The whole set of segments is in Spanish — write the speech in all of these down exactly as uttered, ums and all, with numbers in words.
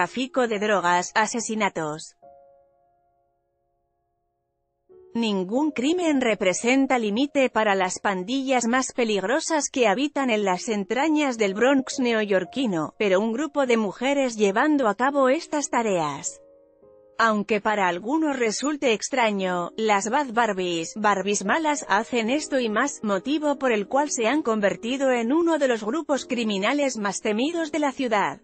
tráfico de drogas, asesinatos. Ningún crimen representa límite para las pandillas más peligrosas que habitan en las entrañas del Bronx neoyorquino, pero un grupo de mujeres llevando a cabo estas tareas. Aunque para algunos resulte extraño, las Bad Barbies, Barbies malas, hacen esto y más, motivo por el cual se han convertido en uno de los grupos criminales más temidos de la ciudad.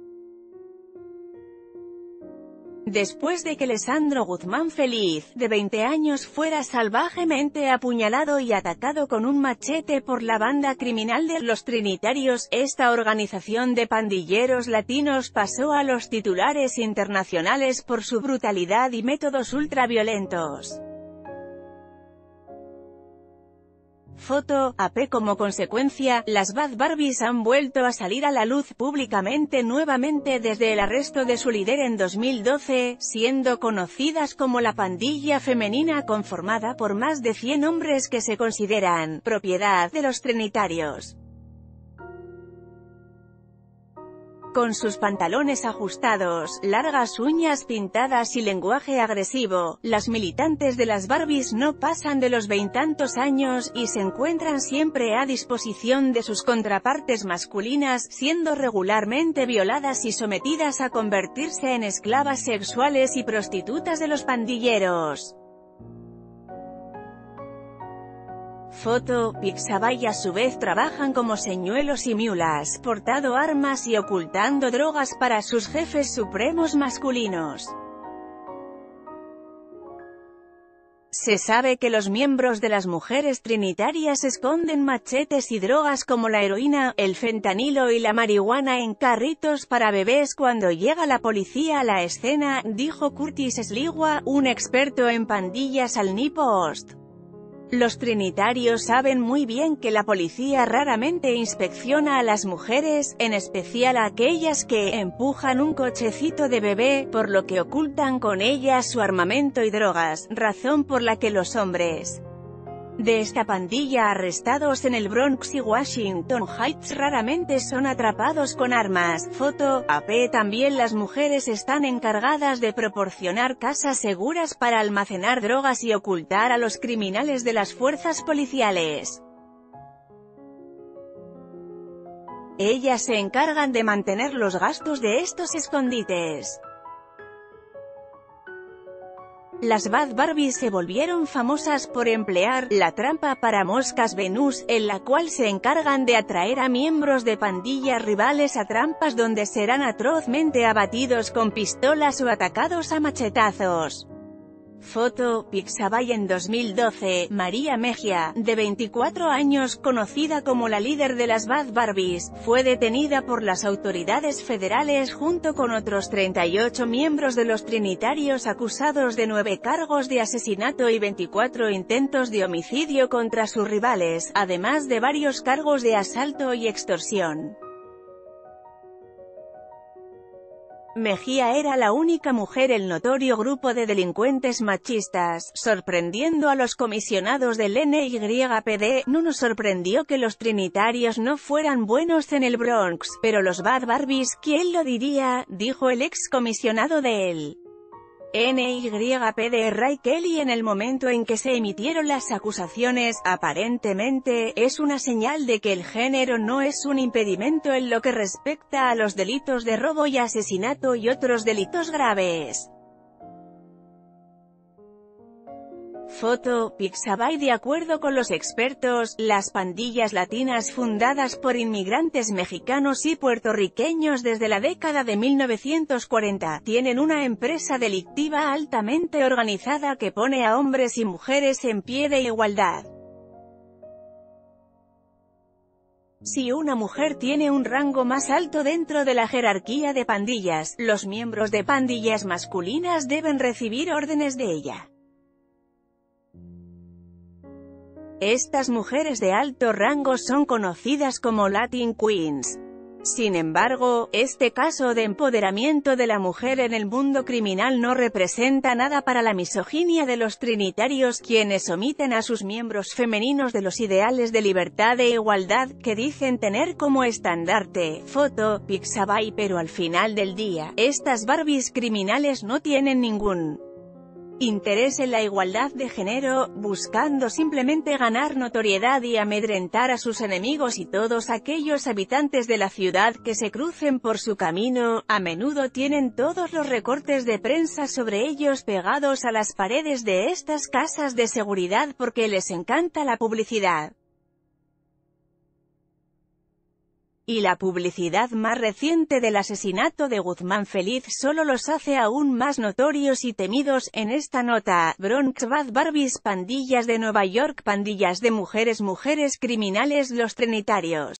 Después de que Lesandro Guzmán Feliz, de veinte años, fuera salvajemente apuñalado y atacado con un machete por la banda criminal de los Trinitarios, esta organización de pandilleros latinos pasó a los titulares internacionales por su brutalidad y métodos ultraviolentos. Foto, A P Como consecuencia, las Bad Barbies han vuelto a salir a la luz públicamente nuevamente desde el arresto de su líder en dos mil doce, siendo conocidas como la pandilla femenina conformada por más de cien hombres que se consideran propiedad de los Trinitarios. Con sus pantalones ajustados, largas uñas pintadas y lenguaje agresivo, las militantes de las Barbies no pasan de los veintantos años, y se encuentran siempre a disposición de sus contrapartes masculinas, siendo regularmente violadas y sometidas a convertirse en esclavas sexuales y prostitutas de los pandilleros. Foto, Pixabay a su vez trabajan como señuelos y mulas, portando armas y ocultando drogas para sus jefes supremos masculinos. Se sabe que los miembros de las mujeres trinitarias esconden machetes y drogas como la heroína, el fentanilo y la marihuana en carritos para bebés cuando llega la policía a la escena, dijo Curtis Sliwa, un experto en pandillas al New Post. Los trinitarios saben muy bien que la policía raramente inspecciona a las mujeres, en especial a aquellas que empujan un cochecito de bebé, por lo que ocultan con ellas su armamento y drogas, razón por la que los hombres de esta pandilla arrestados en el Bronx y Washington Heights raramente son atrapados con armas. Foto, A P También las mujeres están encargadas de proporcionar casas seguras para almacenar drogas y ocultar a los criminales de las fuerzas policiales. Ellas se encargan de mantener los gastos de estos escondites. Las Bad Barbies se volvieron famosas por emplear la trampa para moscas Venus, en la cual se encargan de atraer a miembros de pandillas rivales a trampas donde serán atrozmente abatidos con pistolas o atacados a machetazos. Foto, Pixabay en dos mil doce, María Mejía, de veinticuatro años, conocida como la líder de las Bad Barbies, fue detenida por las autoridades federales junto con otros treinta y ocho miembros de los Trinitarios acusados de nueve cargos de asesinato y veinticuatro intentos de homicidio contra sus rivales, además de varios cargos de asalto y extorsión. Mejía era la única mujer del notorio grupo de delincuentes machistas, sorprendiendo a los comisionados del N Y P D. No nos sorprendió que los trinitarios no fueran buenos en el Bronx, pero los Bad Barbies, ¿quién lo diría?, dijo el ex comisionado del N Y P D Ray Kelly en el momento en que se emitieron las acusaciones. Aparentemente, es una señal de que el género no es un impedimento en lo que respecta a los delitos de robo y asesinato y otros delitos graves. Foto, Pixabay De acuerdo con los expertos, las pandillas latinas fundadas por inmigrantes mexicanos y puertorriqueños desde la década de mil novecientos cuarenta, tienen una empresa delictiva altamente organizada que pone a hombres y mujeres en pie de igualdad. Si una mujer tiene un rango más alto dentro de la jerarquía de pandillas, los miembros de pandillas masculinas deben recibir órdenes de ella. Estas mujeres de alto rango son conocidas como Latin Queens. Sin embargo, este caso de empoderamiento de la mujer en el mundo criminal no representa nada para la misoginia de los trinitarios, quienes omiten a sus miembros femeninos de los ideales de libertad e igualdad que dicen tener como estandarte. Foto, Pixabay. Pero al final del día, estas Barbies criminales no tienen ningún interés en la igualdad de género, buscando simplemente ganar notoriedad y amedrentar a sus enemigos y todos aquellos habitantes de la ciudad que se crucen por su camino. A menudo tienen todos los recortes de prensa sobre ellos pegados a las paredes de estas casas de seguridad porque les encanta la publicidad. Y la publicidad más reciente del asesinato de Guzmán Feliz solo los hace aún más notorios y temidos. En esta nota, Bronx Bad Barbies, pandillas de Nueva York, pandillas de mujeres, mujeres criminales, los trinitarios.